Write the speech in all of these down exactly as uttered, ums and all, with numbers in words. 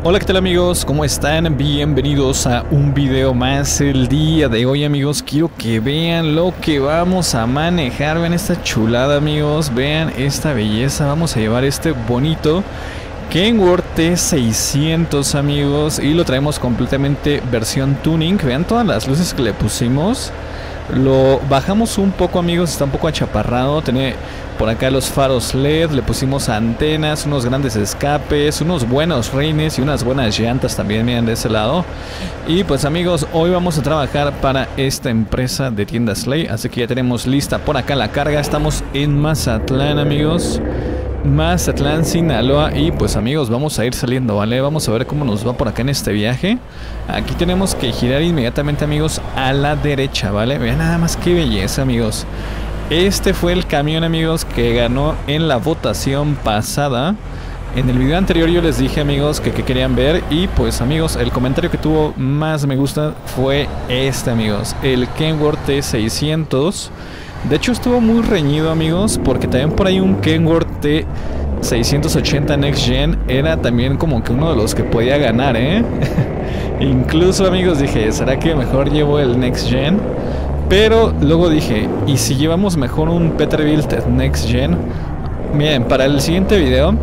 Hola, ¿qué tal amigos? ¿Cómo están? Bienvenidos a un video más. El día de hoy, amigos, quiero que vean lo que vamos a manejar. Vean esta chulada, amigos. Vean esta belleza. Vamos a llevar este bonito Kenworth T seiscientos, amigos, y lo traemos completamente versión tuning. Vean todas las luces que le pusimos. Lo bajamos un poco, amigos, está un poco achaparrado. Tiene por acá los faros L E D, le pusimos antenas, unos grandes escapes, unos buenos rines y unas buenas llantas también, miren, de ese lado. Y pues, amigos, hoy vamos a trabajar para esta empresa de tiendas Ley, así que ya tenemos lista por acá la carga. Estamos en Mazatlán, amigos, Mazatlán, Sinaloa. Y pues, amigos, vamos a ir saliendo, ¿vale? Vamos a ver cómo nos va por acá en este viaje. Aquí tenemos que girar inmediatamente, amigos, a la derecha, ¿vale? Vean nada más qué belleza, amigos. Este fue el camión, amigos, que ganó en la votación pasada. En el video anterior yo les dije, amigos, que, que querían ver. Y pues, amigos, el comentario que tuvo más me gusta fue este, amigos, el Kenworth T seiscientos. De hecho estuvo muy reñido, amigos, porque también por ahí un Kenworth T seiscientos ochenta Next Gen era también como que uno de los que podía ganar, ¿eh? Incluso, amigos, dije, ¿será que mejor llevo el Next Gen? Pero luego dije, ¿y si llevamos mejor un Peterbilt Next Gen? Miren, para el siguiente video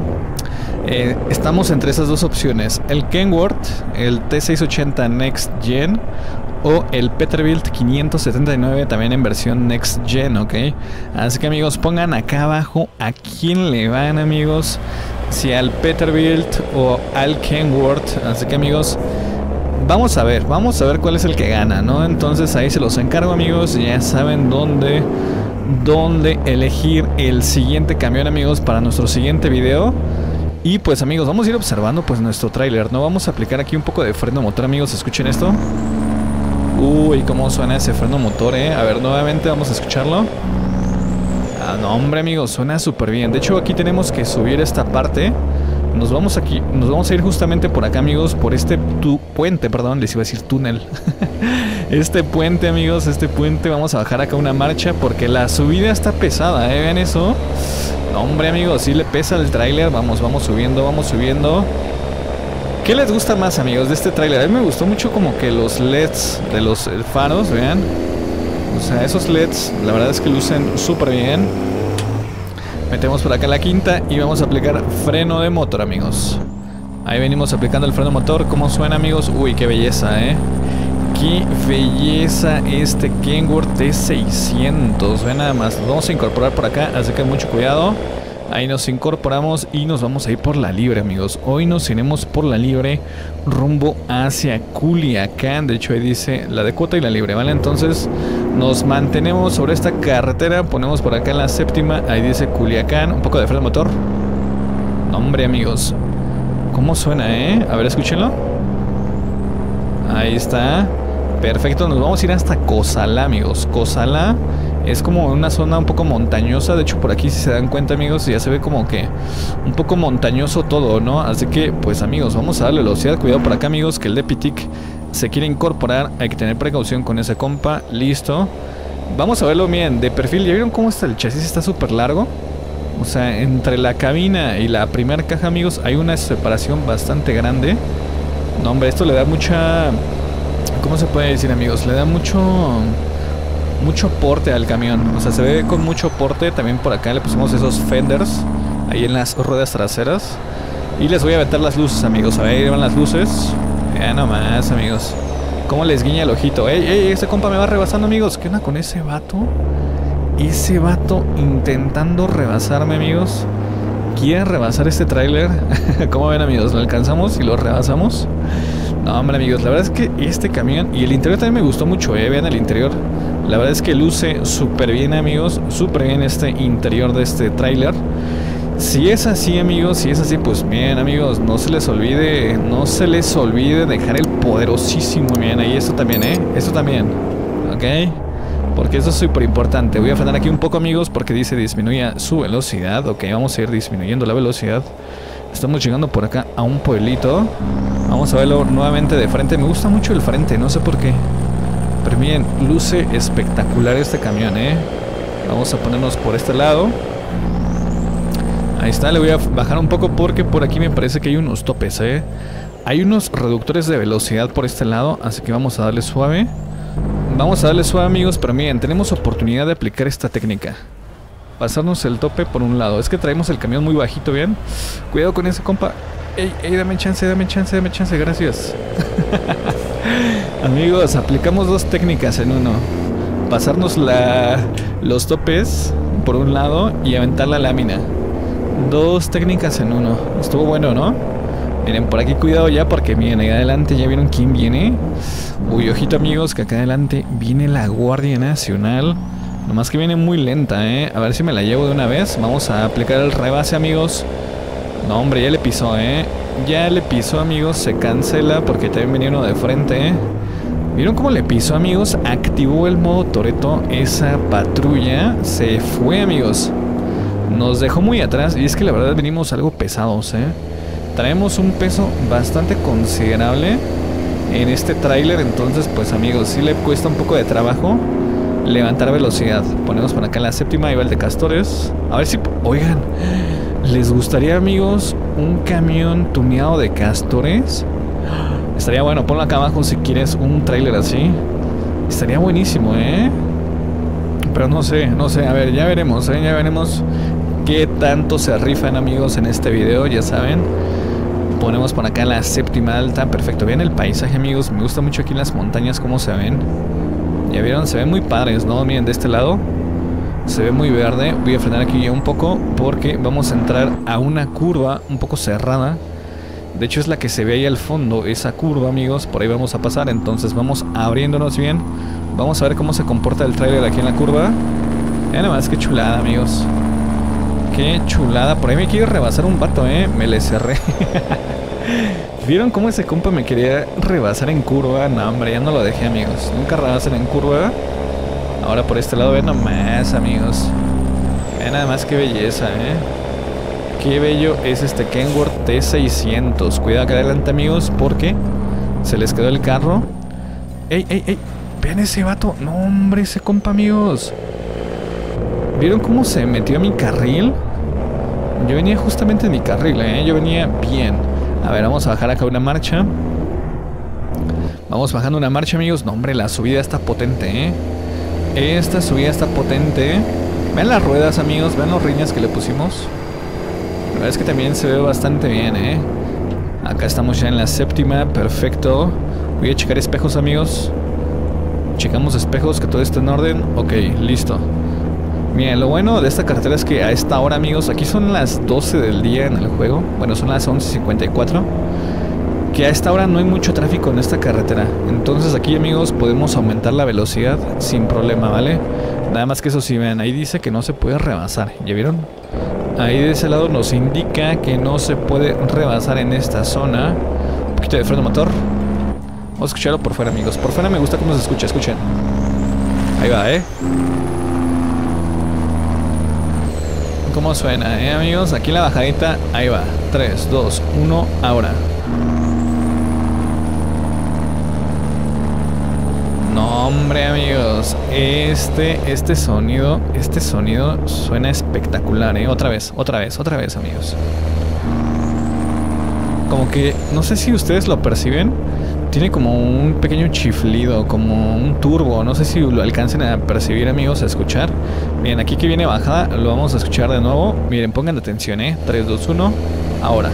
eh, estamos entre esas dos opciones: el Kenworth, el T seiscientos ochenta Next Gen, o el Peterbilt quinientos setenta y nueve también en versión Next Gen, ¿ok? Así que, amigos, pongan acá abajo a quién le van, amigos, si al Peterbilt o al Kenworth. Así que, amigos, vamos a ver, vamos a ver cuál es el que gana, ¿no? Entonces ahí se los encargo, amigos. Ya saben dónde, dónde elegir el siguiente camión, amigos, para nuestro siguiente video. Y pues, amigos, vamos a ir observando pues nuestro tráiler, ¿no? Vamos a aplicar aquí un poco de freno motor, amigos. Escuchen esto. Uy, cómo suena ese freno motor, eh. A ver, nuevamente vamos a escucharlo. Ah, no, hombre, amigos, suena súper bien. De hecho, aquí tenemos que subir esta parte. Nos vamos aquí, nos vamos a ir justamente por acá, amigos, por este tu puente, perdón, les iba a decir túnel. Este puente, amigos, este puente, vamos a bajar acá una marcha porque la subida está pesada, ¿eh? Vean eso. No, hombre, amigos, sí le pesa el tráiler. Vamos, vamos subiendo, vamos subiendo. ¿Qué les gusta más, amigos, de este tráiler? A mí me gustó mucho como que los L E Ds de los faros, vean. O sea, esos L E Ds, la verdad es que lucen súper bien. Metemos por acá la quinta y vamos a aplicar freno de motor, amigos. Ahí venimos aplicando el freno de motor. ¿Cómo suena, amigos? Uy, qué belleza, ¿eh? Qué belleza este Kenworth T seiscientos. Vean nada más. Lo vamos a incorporar por acá, así que mucho cuidado. Ahí nos incorporamos y nos vamos a ir por la libre, amigos. Hoy nos iremos por la libre rumbo hacia Culiacán. De hecho, ahí dice la de cuota y la libre, ¿vale? Entonces nos mantenemos sobre esta carretera. Ponemos por acá en la séptima. Ahí dice Culiacán. Un poco de freno de motor. No, hombre, amigos, ¿cómo suena, eh? A ver, escúchenlo. Ahí está. Perfecto, nos vamos a ir hasta Cozalá, amigos. Cozalá es como una zona un poco montañosa. De hecho, por aquí, si se dan cuenta, amigos, ya se ve como que un poco montañoso todo, ¿no? Así que, pues, amigos, vamos a darle velocidad. Cuidado por acá, amigos, que el Depitic se quiere incorporar. Hay que tener precaución con ese compa. Listo. Vamos a verlo bien de perfil. ¿Ya vieron cómo está el chasis? Está súper largo. O sea, entre la cabina y la primera caja, amigos, hay una separación bastante grande. No, hombre, esto le da mucha... ¿Cómo se puede decir, amigos? Le da mucho... mucho porte al camión. O sea, se ve con mucho porte. También por acá le pusimos esos fenders ahí en las ruedas traseras. Y les voy a aventar las luces, amigos. A ver, ahí van las luces. Ya nomás, amigos, cómo les guiña el ojito. Ey, ey, ese compa me va rebasando, amigos. ¿Qué onda con ese vato? Ese vato intentando rebasarme, amigos. ¿Quiere rebasar este tráiler? ¿Cómo ven, amigos? ¿Lo alcanzamos y lo rebasamos? No, hombre, amigos, la verdad es que este camión y el interior también me gustó mucho, eh. Vean el interior. La verdad es que luce súper bien, amigos. Súper bien este interior de este tráiler. Si es así, amigos, si es así, pues bien, amigos, no se les olvide, no se les olvide dejar el poderosísimo bien ahí. Esto también, eh. Esto también. Ok. Porque eso es súper importante. Voy a frenar aquí un poco, amigos, porque dice disminuya su velocidad. Ok, vamos a ir disminuyendo la velocidad. Estamos llegando por acá a un pueblito. Vamos a verlo nuevamente de frente. Me gusta mucho el frente, no sé por qué. Pero miren, luce espectacular este camión, ¿eh? Vamos a ponernos por este lado. Ahí está, le voy a bajar un poco porque por aquí me parece que hay unos topes, ¿eh? Hay unos reductores de velocidad por este lado, así que vamos a darle suave. Vamos a darle suave, amigos, pero miren, tenemos oportunidad de aplicar esta técnica. Pasarnos el tope por un lado. Es que traemos el camión muy bajito, ¿bien? Cuidado con ese, compa. Ey, ey, dame chance, dame chance, dame chance, gracias. Amigos, aplicamos dos técnicas en uno. Pasarnos la, los topes por un lado y aventar la lámina. Dos técnicas en uno. Estuvo bueno, ¿no? Miren, por aquí cuidado ya porque miren, ahí adelante ya vieron quién viene. Uy, ojito, amigos, que acá adelante viene la Guardia Nacional. Nomás que viene muy lenta, ¿eh? A ver si me la llevo de una vez. Vamos a aplicar el rebase, amigos. No, hombre, ya le pisó, ¿eh? Ya le pisó, amigos. Se cancela porque también venía uno de frente, ¿eh? ¿Vieron cómo le pisó, amigos? Activó el modo Toretto. Esa patrulla se fue, amigos. Nos dejó muy atrás. Y es que la verdad venimos algo pesados, ¿eh? Traemos un peso bastante considerable en este tráiler. Entonces, pues, amigos, sí le cuesta un poco de trabajo levantar velocidad. Ponemos por acá la séptima, ahí va el de Castores. A ver si... Oigan, ¿les gustaría, amigos, un camión tuneado de Castores? Estaría bueno, ponlo acá abajo si quieres un tráiler así. Estaría buenísimo, ¿eh? Pero no sé, no sé, a ver, ya veremos, ¿eh? Ya veremos qué tanto se rifan, amigos, en este video, ya saben. Ponemos por acá la séptima alta, perfecto. Vean el paisaje, amigos, me gusta mucho aquí en las montañas cómo se ven. Ya vieron, se ven muy padres, ¿no? Miren, de este lado se ve muy verde. Voy a frenar aquí ya un poco porque vamos a entrar a una curva un poco cerrada. De hecho es la que se ve ahí al fondo, esa curva, amigos. Por ahí vamos a pasar, entonces vamos abriéndonos bien. Vamos a ver cómo se comporta el trailer aquí en la curva. Ya nada más, qué chulada, amigos. Qué chulada. Por ahí me quiere rebasar un vato, ¿eh? Me le cerré. ¿Vieron cómo ese compa me quería rebasar en curva? No, hombre, ya no lo dejé, amigos. Nunca rebasan en curva. Ahora por este lado, ven nomás, amigos. Vean nada más qué belleza, ¿eh? Qué bello es este Kenworth T seiscientos. Cuidado acá adelante, amigos, porque se les quedó el carro. ¡Ey, ey, ey! Vean ese vato. No, hombre, ese compa, amigos. ¿Vieron cómo se metió a mi carril? Yo venía justamente en mi carril, ¿eh? Yo venía bien. A ver, vamos a bajar acá una marcha. Vamos bajando una marcha, amigos. No, hombre, la subida está potente, ¿eh? Esta subida está potente. Vean las ruedas, amigos. Vean los riñas que le pusimos. La verdad es que también se ve bastante bien, ¿eh? Acá estamos ya en la séptima. Perfecto. Voy a checar espejos, amigos. Checamos espejos, que todo esté en orden. Ok, listo. Miren, lo bueno de esta carretera es que a esta hora, amigos, aquí son las doce del día en el juego. Bueno, son las once cincuenta y cuatro. Que a esta hora no hay mucho tráfico en esta carretera. Entonces aquí, amigos, podemos aumentar la velocidad sin problema, ¿vale? Nada más que eso sí, vean, ahí dice que no se puede rebasar. ¿Ya vieron? Ahí de ese lado nos indica que no se puede rebasar en esta zona. Un poquito de freno motor. Vamos a escucharlo por fuera, amigos. Por fuera me gusta cómo se escucha, escuchen. Ahí va, ¿eh? ¿Cómo suena, eh, amigos? Aquí en la bajadita, ahí va. tres, dos, uno, ahora. No, hombre, amigos. Este, este sonido, este sonido suena espectacular, ¿eh? Otra vez, otra vez, otra vez, amigos. Como que, no sé si ustedes lo perciben. Tiene como un pequeño chiflido, como un turbo. No sé si lo alcancen a percibir, amigos, a escuchar. Miren, aquí que viene bajada, lo vamos a escuchar de nuevo. Miren, pongan atención, ¿eh? tres, dos, uno, ahora.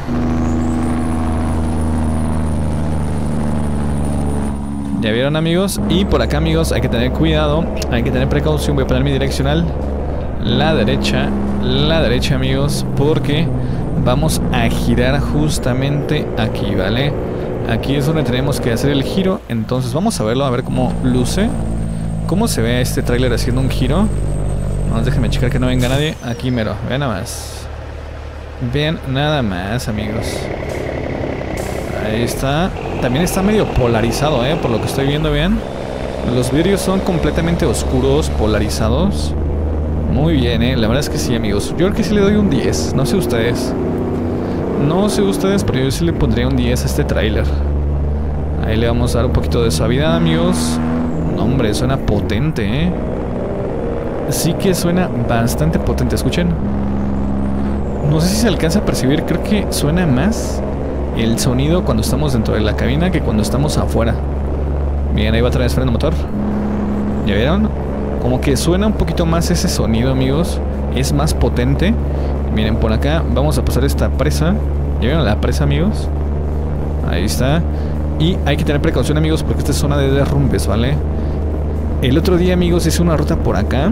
¿Ya vieron, amigos? Y por acá, amigos, hay que tener cuidado, hay que tener precaución. Voy a poner mi direccional. La derecha, la derecha, amigos, porque vamos a girar justamente aquí, ¿vale? Aquí es donde tenemos que hacer el giro. Entonces vamos a verlo, a ver cómo luce. Cómo se ve este tráiler haciendo un giro. Vamos, déjenme checar que no venga nadie. Aquí mero, vean nada más. Vean nada más, amigos. Ahí está. También está medio polarizado, eh, por lo que estoy viendo, vean. Los vidrios son completamente oscuros, polarizados. Muy bien, eh, la verdad es que sí, amigos. Yo creo que sí le doy un diez, no sé ustedes. No sé ustedes, pero yo sí le pondría un diez a este tráiler. Ahí le vamos a dar un poquito de suavidad, amigos. No, hombre, suena potente, ¿eh? Sí que suena bastante potente, escuchen. No sé si se alcanza a percibir, creo que suena más el sonido cuando estamos dentro de la cabina que cuando estamos afuera. Bien, ahí va otra vez freno motor. ¿Ya vieron? Como que suena un poquito más ese sonido, amigos. Es más potente. Miren, por acá vamos a pasar esta presa. ¿Ya vieron la presa, amigos? Ahí está. Y hay que tener precaución, amigos, porque esta es zona de derrumbes, ¿vale? El otro día, amigos, hice una ruta por acá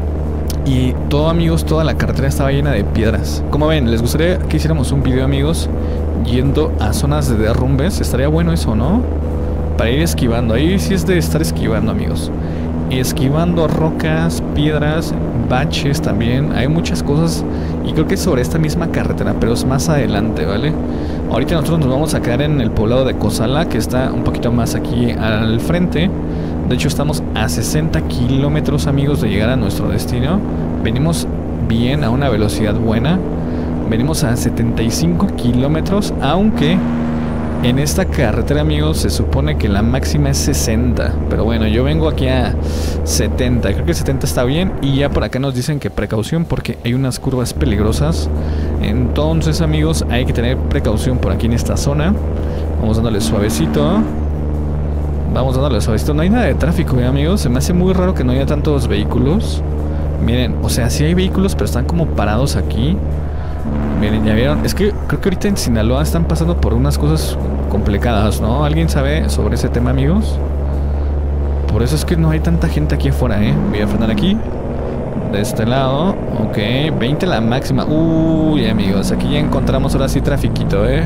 y todo, amigos, toda la carretera estaba llena de piedras. Como ven, les gustaría que hiciéramos un video, amigos, yendo a zonas de derrumbes. Estaría bueno eso, ¿no? Para ir esquivando. Ahí sí es de estar esquivando, amigos. Esquivando rocas, piedras, baches también. Hay muchas cosas. Y creo que es sobre esta misma carretera, pero es más adelante, ¿vale? Ahorita nosotros nos vamos a quedar en el poblado de Cozalá, que está un poquito más aquí al frente. De hecho estamos a sesenta kilómetros, amigos, de llegar a nuestro destino. Venimos bien, a una velocidad buena. Venimos a setenta y cinco kilómetros, aunque en esta carretera, amigos, se supone que la máxima es sesenta. Pero bueno, yo vengo aquí a setenta. Creo que setenta está bien. Y ya por acá nos dicen que precaución porque hay unas curvas peligrosas. Entonces, amigos, hay que tener precaución por aquí en esta zona. Vamos dándole suavecito. Vamos dándole suavecito. No hay nada de tráfico, ¿eh, amigos? Se me hace muy raro que no haya tantos vehículos. Miren, o sea, sí hay vehículos, pero están como parados aquí. Miren, ya vieron. Es que creo que ahorita en Sinaloa están pasando por unas cosas complicadas, ¿no? ¿Alguien sabe sobre ese tema, amigos? Por eso es que no hay tanta gente aquí afuera, ¿eh? Voy a frenar aquí. De este lado. Ok, veinte la máxima. Uy, amigos, aquí ya encontramos ahora sí trafiquito, ¿eh?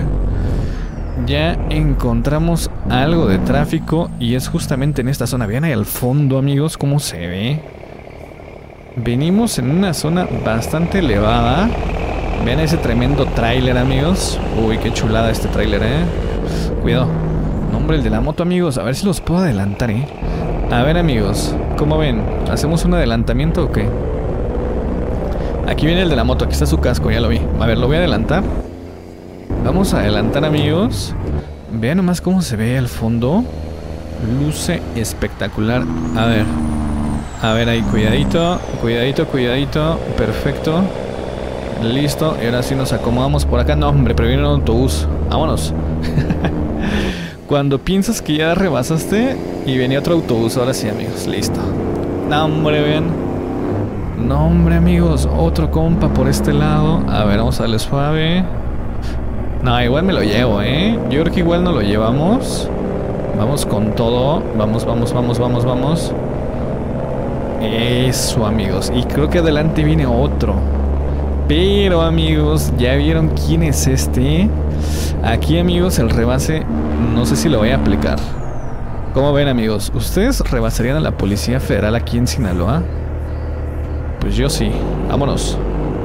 Ya encontramos algo de tráfico y es justamente en esta zona. Vean ahí al fondo, amigos, cómo se ve. Venimos en una zona bastante elevada. Vean ese tremendo tráiler, amigos. Uy, qué chulada este tráiler, eh. Cuidado. No, hombre, el de la moto, amigos. A ver si los puedo adelantar, eh. A ver, amigos, ¿cómo ven? ¿Hacemos un adelantamiento o qué? Aquí viene el de la moto. Aquí está su casco, ya lo vi. A ver, lo voy a adelantar. Vamos a adelantar, amigos. Vean nomás cómo se ve al fondo. Luce espectacular. A ver. A ver ahí, cuidadito. Cuidadito, cuidadito. Perfecto. Listo, y ahora sí nos acomodamos por acá. No, hombre, pero viene un autobús. Vámonos. Cuando piensas que ya rebasaste y venía otro autobús, ahora sí, amigos, listo. No, hombre, vean. No, hombre, amigos, otro compa por este lado. A ver, vamos a darle suave. No, igual me lo llevo, ¿eh? Yo creo que igual no lo llevamos. Vamos con todo. Vamos, vamos, vamos, vamos, vamos. Eso, amigos. Y creo que adelante viene otro. Pero, amigos, ¿ya vieron quién es este? Aquí, amigos, el rebase no sé si lo voy a aplicar. ¿Cómo ven, amigos? ¿Ustedes rebasarían a la Policía Federal aquí en Sinaloa? Pues yo sí. Vámonos.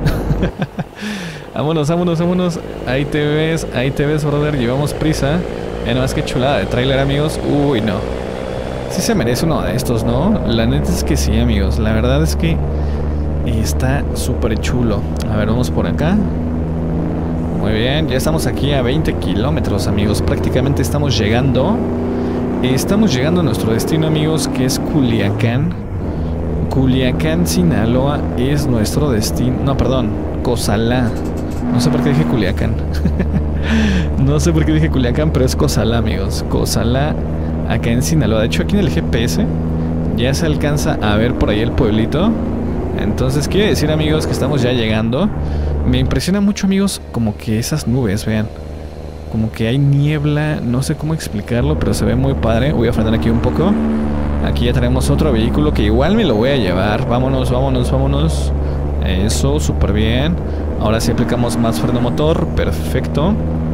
Vámonos, vámonos, vámonos. Ahí te ves, ahí te ves, brother. Llevamos prisa. Ya no más que chulada de tráiler, amigos. Uy, no. Sí se merece uno de estos, ¿no? La neta es que sí, amigos. La verdad es que está súper chulo. A ver, vamos por acá. Muy bien, ya estamos aquí a veinte kilómetros, amigos. Prácticamente estamos llegando. Estamos llegando a nuestro destino, amigos, que es Culiacán. Culiacán, Sinaloa es nuestro destino. No, perdón, Cozalá. No sé por qué dije Culiacán. No sé por qué dije Culiacán, pero es Cozalá, amigos. Cozalá, acá en Sinaloa. De hecho, aquí en el G P S ya se alcanza a ver por ahí el pueblito. Entonces quiere decir, amigos, que estamos ya llegando. Me impresiona mucho, amigos, como que esas nubes, vean. Como que hay niebla, no sé cómo explicarlo, pero se ve muy padre. Voy a frenar aquí un poco. Aquí ya tenemos otro vehículo que igual me lo voy a llevar. Vámonos, vámonos, vámonos. Eso, súper bien. Ahora sí aplicamos más freno motor, perfecto.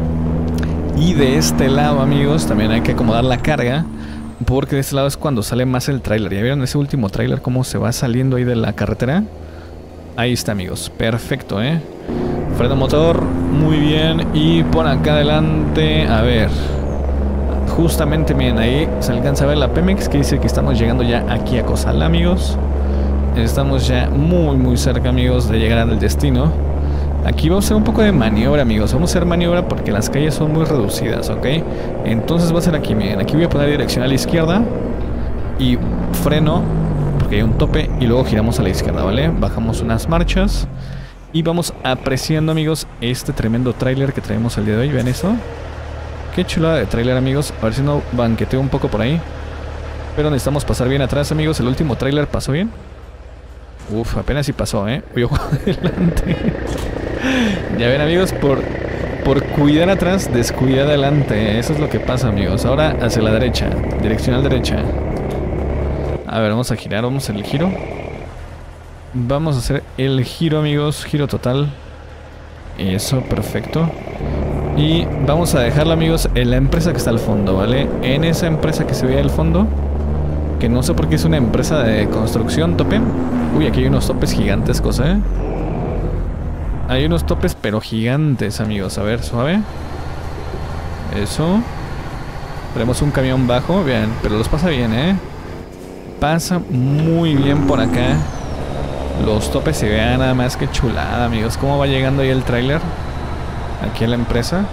Y de este lado, amigos, también hay que acomodar la carga, porque de este lado es cuando sale más el tráiler. ¿Ya vieron ese último tráiler cómo se va saliendo ahí de la carretera? Ahí está, amigos, perfecto, ¿eh? Freno motor, muy bien. Y por acá adelante, a ver. Justamente, miren, ahí se alcanza a ver la Pemex, que dice que estamos llegando ya aquí a Cozalá, amigos. Estamos ya muy, muy cerca, amigos, de llegar al destino. Aquí vamos a hacer un poco de maniobra, amigos. Vamos a hacer maniobra porque las calles son muy reducidas, ¿ok? Entonces va a ser aquí, miren. Aquí voy a poner dirección a la izquierda y freno porque hay un tope y luego giramos a la izquierda, ¿vale? Bajamos unas marchas Y vamos apreciando, amigos, este tremendo tráiler que traemos el día de hoy. ¿Ven eso? Qué chulada de tráiler, amigos. A ver si no banqueteo un poco por ahí. Pero necesitamos pasar bien atrás, amigos. El último tráiler pasó bien. Uf, apenas sí pasó, ¿eh? Uy, ojo adelante. Ya ven, amigos, por, por cuidar atrás, descuidar adelante. Eso es lo que pasa, amigos. Ahora hacia la derecha, direccional derecha. A ver, vamos a girar, vamos a hacer el giro. Vamos a hacer el giro, amigos, giro total. Eso, perfecto. Y vamos a dejarlo, amigos, en la empresa que está al fondo, ¿vale? En esa empresa que se ve al fondo, que no sé por qué es una empresa de construcción, tope. Uy, aquí hay unos topes gigantescos, ¿eh? Hay unos topes, pero gigantes, amigos. A ver, suave. Eso. Tenemos un camión bajo, bien, pero los pasa bien, ¿eh? Pasa muy bien por acá. Los topes se vean nada más que chulada, amigos. ¿Cómo va llegando ahí el tráiler? Aquí a la empresa.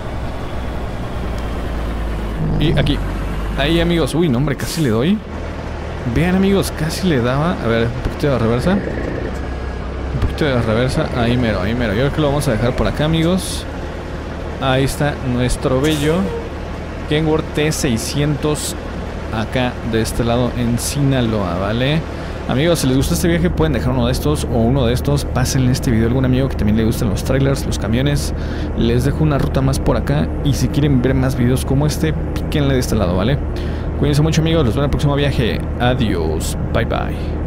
Y aquí. Ahí, amigos. Uy, no, hombre, casi le doy. Vean, amigos, casi le daba. A ver, un poquito de reversa. Un poquito de reversa. Ahí mero, ahí mero. Yo creo que lo vamos a dejar por acá, amigos. Ahí está nuestro bello Kenworth T seiscientos. Acá, de este lado, en Sinaloa, ¿vale? Amigos, si les gusta este viaje pueden dejar uno de estos o uno de estos. Pásenle este video a algún amigo que también le gusten los trailers, los camiones. Les dejo una ruta más por acá. Y si quieren ver más videos como este, píquenle de este lado, ¿vale? Cuídense mucho, amigos. Los veo en el próximo viaje. Adiós. Bye bye.